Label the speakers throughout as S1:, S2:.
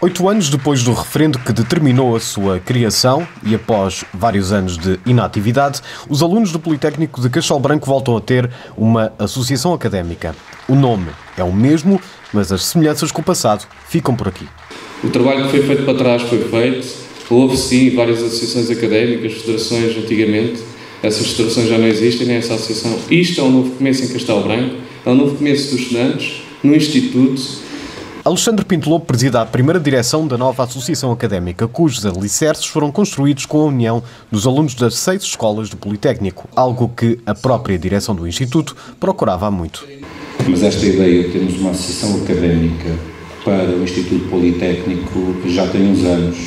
S1: 8 anos depois do referendo que determinou a sua criação e após vários anos de inatividade, os alunos do Politécnico de Castelo Branco voltam a ter uma associação académica. O nome é o mesmo, mas as semelhanças com o passado ficam por aqui.
S2: O trabalho que foi feito para trás foi feito. Houve sim várias associações académicas, federações antigamente. Essas federações já não existem, nem essa associação. Isto é um novo começo em Castelo Branco, é um novo começo dos estudantes, no Instituto.
S1: Alexandre Pinto Lobo presida a primeira direção da nova associação académica, cujos alicerces foram construídos com a união dos alunos das 6 escolas do Politécnico, algo que a própria direção do Instituto procurava há muito.
S3: Mas esta ideia de termos uma associação académica para o Instituto Politécnico já tem uns anos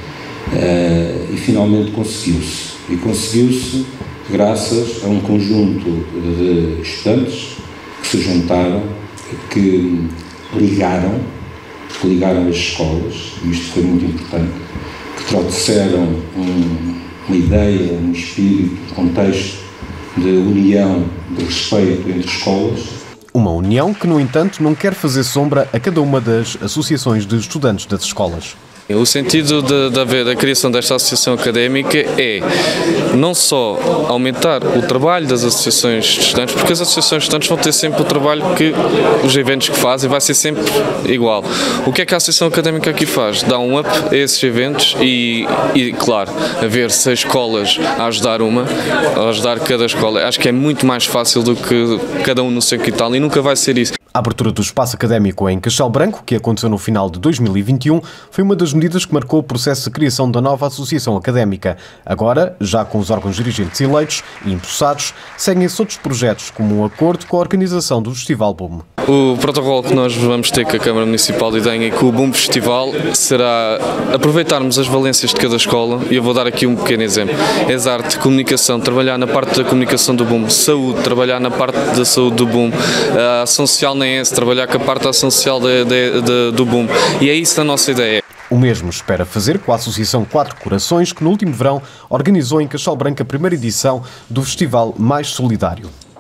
S3: e finalmente conseguiu-se. E conseguiu-se graças a um conjunto de estudantes que se juntaram, que ligaram as escolas, e isto foi muito importante, que trouxeram uma ideia, um espírito, um contexto de união, de respeito entre escolas.
S1: Uma união que, no entanto, não quer fazer sombra a cada uma das associações de estudantes das escolas.
S2: O sentido da criação desta associação académica é não só aumentar o trabalho das associações de estudantes, porque as associações de estudantes vão ter sempre o trabalho que os eventos que fazem, vai ser sempre igual. O que é que a associação académica aqui faz? Dá um up a esses eventos e claro, haver 6 escolas a ajudar a ajudar cada escola. Acho que é muito mais fácil do que cada um no seu quintal e nunca vai ser isso.
S1: A abertura do espaço académico em Castelo Branco, que aconteceu no final de 2021, foi uma das medidas que marcou o processo de criação da nova associação académica. Agora, já com os órgãos dirigentes eleitos e empossados, seguem-se outros projetos, como um acordo com a organização do Festival Boom.
S2: O protocolo que nós vamos ter com a Câmara Municipal de Idenha e com o Boom Festival será aproveitarmos as valências de cada escola, e eu vou dar aqui um pequeno exemplo. Arte, comunicação, trabalhar na parte da comunicação do Boom, saúde, trabalhar na parte da saúde do Boom, a ação social na ES, trabalhar com a parte da ação social do Boom, e é isso a nossa ideia.
S1: O mesmo espera fazer com a Associação 4 Corações, que no último verão organizou em Castelo Branco a primeira edição do Festival Mais Solidário.